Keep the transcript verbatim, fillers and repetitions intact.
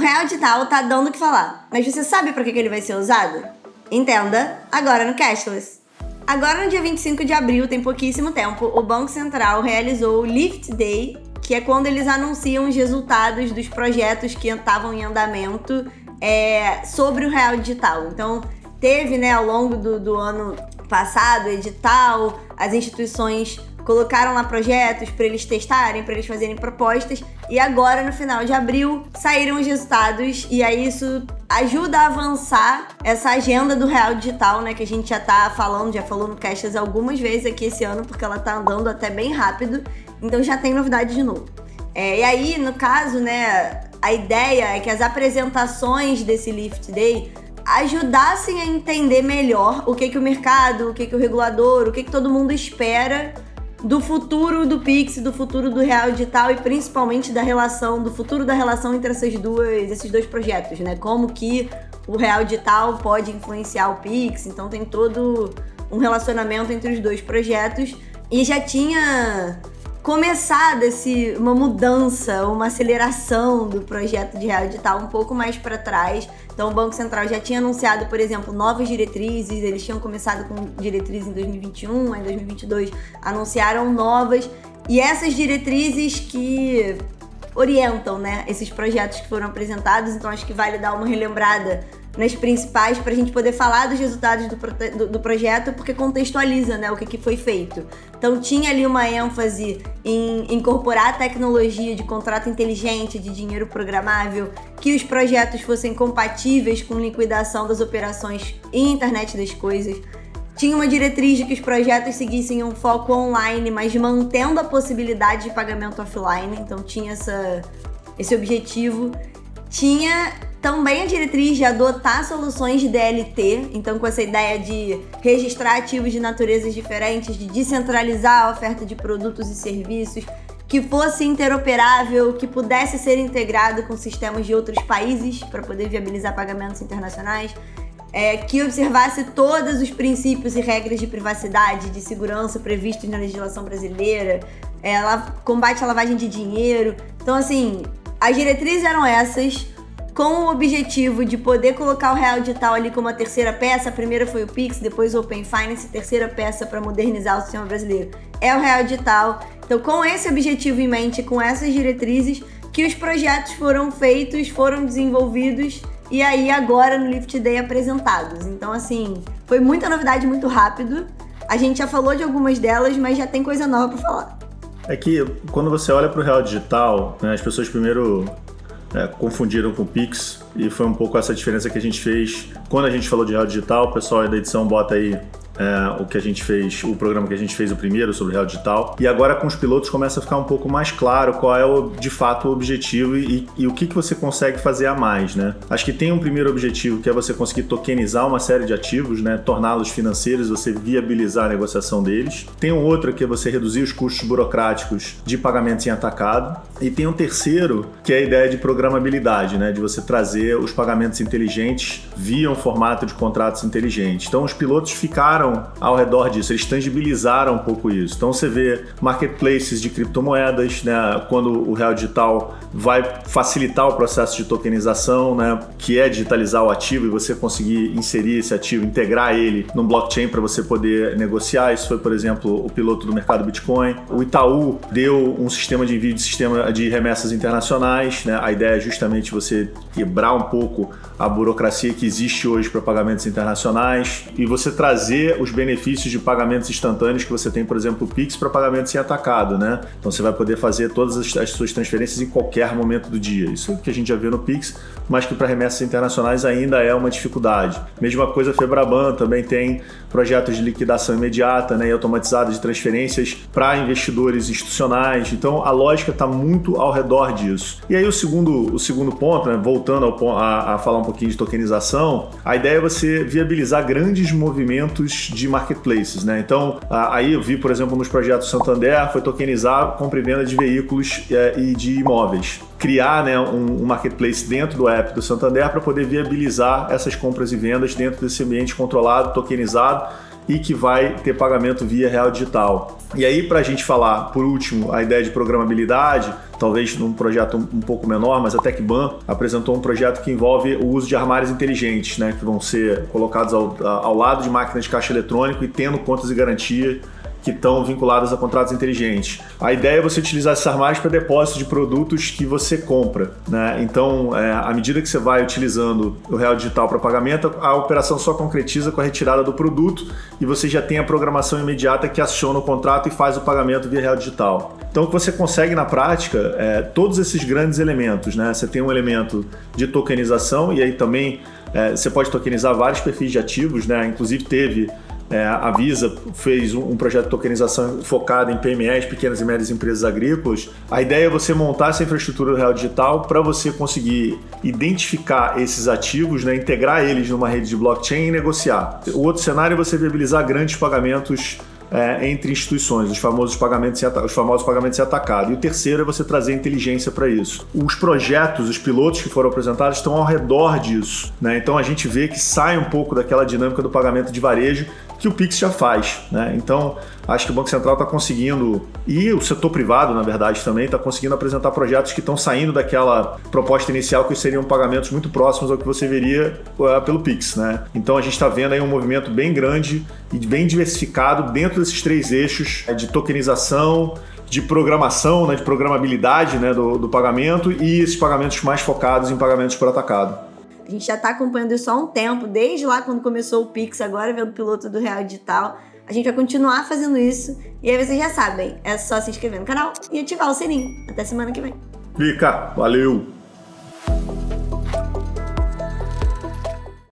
real digital tá dando o que falar, mas você sabe para que que ele vai ser usado? Entenda agora no Cashless. Agora, no dia vinte e cinco de abril, tem pouquíssimo tempo, o Banco Central realizou o Lift Day, que é quando eles anunciam os resultados dos projetos que estavam em andamento é, sobre o real digital. Então, teve, né, ao longo do, do ano passado, edital, as instituições colocaram lá projetos para eles testarem, para eles fazerem propostas, e agora, no final de abril, saíram os resultados, e aí isso ajuda a avançar essa agenda do real digital, né, que a gente já tá falando, já falou no Cashless algumas vezes aqui esse ano, porque ela tá andando até bem rápido, então já tem novidade de novo. É, e aí, no caso, né, a ideia é que as apresentações desse Lift Day ajudassem a entender melhor o que que o mercado, o que que o regulador, o que que todo mundo espera do futuro do Pix, do futuro do real digital e principalmente da relação, do futuro da relação entre essas duas, esses dois projetos, né? Como que o real digital pode influenciar o Pix, então tem todo um relacionamento entre os dois projetos e já tinha começado esse, uma mudança, uma aceleração do projeto de real digital um pouco mais para trás. Então o Banco Central já tinha anunciado, por exemplo, novas diretrizes, eles tinham começado com diretrizes em dois mil e vinte e um, aí em dois mil e vinte e dois anunciaram novas, e essas diretrizes que orientam, né, esses projetos que foram apresentados, então acho que vale dar uma relembrada nas principais para a gente poder falar dos resultados do, do, do projeto, porque contextualiza, né, o que, que foi feito. Então tinha ali uma ênfase em incorporar a tecnologia de contrato inteligente, de dinheiro programável, que os projetos fossem compatíveis com liquidação das operações em internet das coisas. Tinha uma diretriz de que os projetos seguissem um foco online, mas mantendo a possibilidade de pagamento offline, então tinha essa, esse objetivo. Tinha também a diretriz de adotar soluções de D L T, então com essa ideia de registrar ativos de naturezas diferentes, de descentralizar a oferta de produtos e serviços, que fosse interoperável, que pudesse ser integrado com sistemas de outros países para poder viabilizar pagamentos internacionais, é, que observasse todos os princípios e regras de privacidade, de segurança previstos na legislação brasileira, é, ela combate a lavagem de dinheiro. Então, assim, as diretrizes eram essas, com o objetivo de poder colocar o real digital ali como a terceira peça. A primeira foi o Pix, depois o Open Finance, terceira peça para modernizar o sistema brasileiro é o real digital. Então, com esse objetivo em mente, com essas diretrizes, que os projetos foram feitos, foram desenvolvidos e aí agora no Lift Day apresentados. Então, assim, foi muita novidade muito rápido. A gente já falou de algumas delas, mas já tem coisa nova para falar. É que quando você olha para o real digital, né, as pessoas primeiro É, confundiram com o Pix, e foi um pouco essa diferença que a gente fez. Quando a gente falou de real digital, o pessoal da edição bota aí é, o que a gente fez, o programa que a gente fez o primeiro sobre real digital, e agora com os pilotos começa a ficar um pouco mais claro qual é o, de fato o objetivo e, e o que, que você consegue fazer a mais, né? Acho que tem um primeiro objetivo, que é você conseguir tokenizar uma série de ativos, né? Torná-los financeiros, você viabilizar a negociação deles. Tem um outro que é você reduzir os custos burocráticos de pagamentos em atacado, e tem um terceiro que é a ideia de programabilidade, né? De você trazer os pagamentos inteligentes via um formato de contratos inteligentes. Então os pilotos ficaram ao redor disso, eles tangibilizaram um pouco isso. Então você vê marketplaces de criptomoedas, né, quando o real digital vai facilitar o processo de tokenização, né, que é digitalizar o ativo e você conseguir inserir esse ativo, integrar ele no blockchain para você poder negociar. Isso foi, por exemplo, o piloto do mercado Bitcoin. O Itaú deu um sistema de envio de sistema de remessas internacionais, né? A ideia é justamente você quebrar um pouco a burocracia que existe hoje para pagamentos internacionais e você trazer os benefícios de pagamentos instantâneos que você tem, por exemplo, o Pix para pagamentos em atacado, né? Então você vai poder fazer todas as, as suas transferências em qualquer momento do dia. Isso é o que a gente já vê no Pix, mas que para remessas internacionais ainda é uma dificuldade. Mesma coisa, a Febraban também tem projetos de liquidação imediata, né, e automatizada de transferências para investidores institucionais. Então a lógica está muito ao redor disso. E aí o segundo, o segundo ponto, né, voltando ao, a, a falar um pouquinho de tokenização, a ideia é você viabilizar grandes movimentos de marketplaces, né? Então, aí eu vi, por exemplo, nos projetos Santander, foi tokenizar compra e venda de veículos é, e de imóveis. Criar, né, um, um marketplace dentro do app do Santander para poder viabilizar essas compras e vendas dentro desse ambiente controlado, tokenizado e que vai ter pagamento via real digital. E aí, para a gente falar, por último, a ideia de programabilidade, talvez num projeto um, um pouco menor, mas a TecBan apresentou um projeto que envolve o uso de armários inteligentes, né, que vão ser colocados ao, ao lado de máquinas de caixa eletrônico e tendo contas de garantia que estão vinculadas a contratos inteligentes. A ideia é você utilizar esses armários para depósito de produtos que você compra, né? Então, é, à medida que você vai utilizando o real digital para pagamento, a operação só concretiza com a retirada do produto e você já tem a programação imediata que aciona o contrato e faz o pagamento via real digital. Então, o que você consegue na prática é todos esses grandes elementos, né? Você tem um elemento de tokenização e aí também é, você pode tokenizar vários perfis de ativos, né? Inclusive teve É, a Visa fez um, um projeto de tokenização focado em P M Es, pequenas e médias empresas agrícolas. A ideia é você montar essa infraestrutura do real digital para você conseguir identificar esses ativos, né, integrar eles numa rede de blockchain e negociar. O outro cenário é você viabilizar grandes pagamentos É, entre instituições, os famosos pagamentos em os famosos pagamentos em atacado. E o terceiro é você trazer inteligência para isso. Os projetos, os pilotos que foram apresentados estão ao redor disso, né? Então a gente vê que sai um pouco daquela dinâmica do pagamento de varejo que o Pix já faz, né? Então acho que o Banco Central está conseguindo, e o setor privado, na verdade, também está conseguindo apresentar projetos que estão saindo daquela proposta inicial que seriam pagamentos muito próximos ao que você veria uh, pelo Pix, né? Então a gente está vendo aí um movimento bem grande e bem diversificado dentro desses três eixos de tokenização, de programação, né, de programabilidade, né, do, do pagamento e esses pagamentos mais focados em pagamentos por atacado. A gente já está acompanhando isso há um tempo, desde lá quando começou o Pix, agora vendo o piloto do Real Digital. A gente vai continuar fazendo isso e aí vocês já sabem, é só se inscrever no canal e ativar o sininho. Até semana que vem. Clica, valeu!